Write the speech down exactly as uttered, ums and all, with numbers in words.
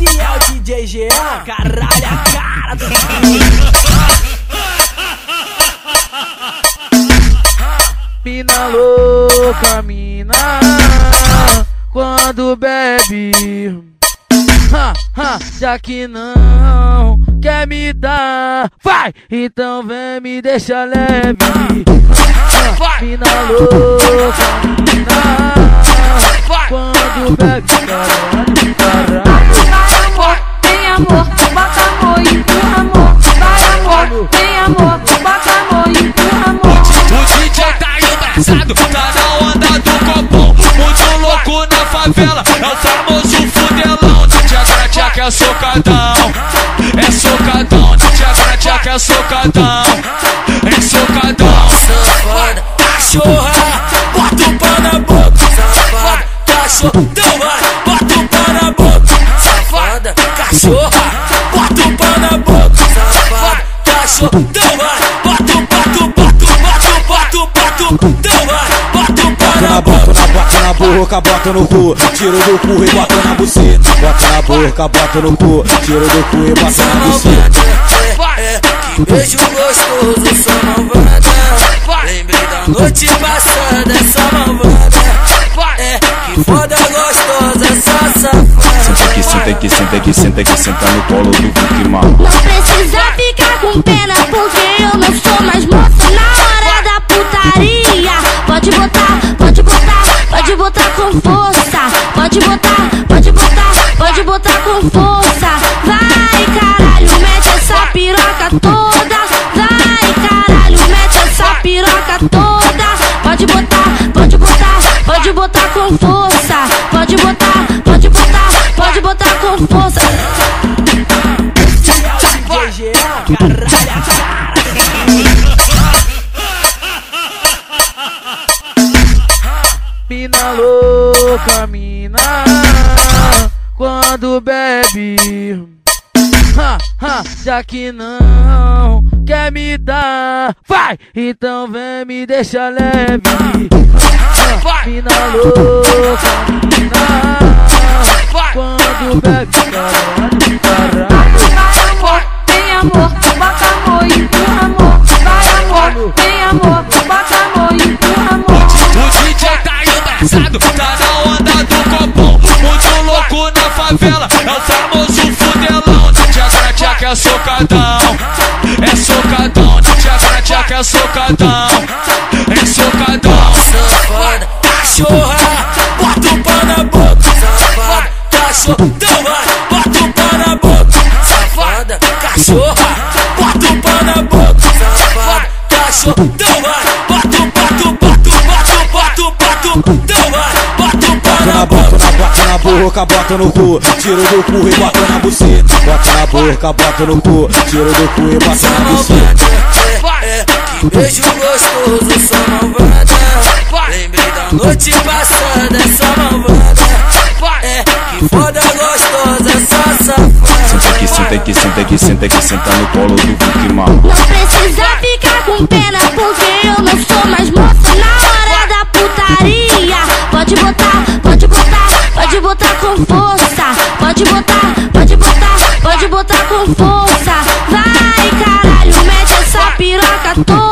que é o D J Jean, caralho, a cara do Mina louca, mina, quando bebe, ha, ha, já que não quer me dar, vai, então vem me deixa leve. Ha, mina louca, mina, quando bebe, caralho, caralho. Vai amor, tem amor, bota amor e empurra amor. Vai amor, tem amor, bota amor e empurra amor. O D J tá embaçado, tá na onda do copom. Muito louco na favela, é o famoso fudelão. D J agora tchaca é socadão, é socadão. D J agora tchaca é socadão, é socadão. Safada, cachorra, bota o pau na boca. Safada, cachorra, então vai, bota o pau na boca. Safada, cachorra, bota o pau na boca. Safada, cachorra, então vai, bota o, bota o, bota o, bota o, bota o, bota o, então vai, bota o pau na boca. Bota na boca, bota no cu, tiro do cu e bota na buceta. Bota na boca, bota no cu, tiro do cu e bota na buceta. É, que beijo gostoso, só malvada. Lembrei da noite passada, só malvada. É, que foda gostosa, só safada. Senta que senta que senta que senta que senta no colo do Vicky Mal. Não precisa ficar com pena, porque eu não sou mais moça na hora da putaria. Pode botar, pode botar, pode botar com força. Pode botar, pode botar, pode botar com força. Vai caralho, mete essa piroca toda. Vai caralho, mete essa piroca toda. Pode botar, pode botar, pode botar com força. Pode botar, pode botar, pode botar com força. D J Jean, caralho, a cara. Mina louca, mina, quando bebe, ha, ha, já que não quer me dar, vai, então vem me deixa leve. Ha, mina louca, mina, quando bebe, caralho, caralho. Vai amor, tem amor, bota amor e empurra amor. Vai amor, tem amor, bota amor e empurra amor. O D J tá embaçado, tá na onda do copom. Muito louco na favela, é o famoso fudelão. D J agora tchaca é socadão, é socadão. D J agora tchaca é socadão, é socadão. Safada, cachorra, bota o pau na boca. Safada, cachorra, então vai, bota o pau na boca. Safada, cachorra, bota o pau na boca. Safada, cachorra, então vai, bota o, bota o, bota o, bota o, bota o, então vai, bota o pau na boca. Bota na boca, bota no cu, tiro do cu e bota na buceta. Bota na boca, bota no cu, tiro do cu e bota na buceta. É, que beijo gostoso, só malvada. Lembrei da noite passada, só malvada. É, que foda gostosa, só safada. Senta que senta que senta que senta que senta no colo do Vicky Mal. Não precisa ficar com pena, porque eu não sou mais moça na hora da putaria. Pode botar, pode botar, pode botar com força. Pode botar, pode botar, pode botar com força. Vai caralho, mete essa piroca toda.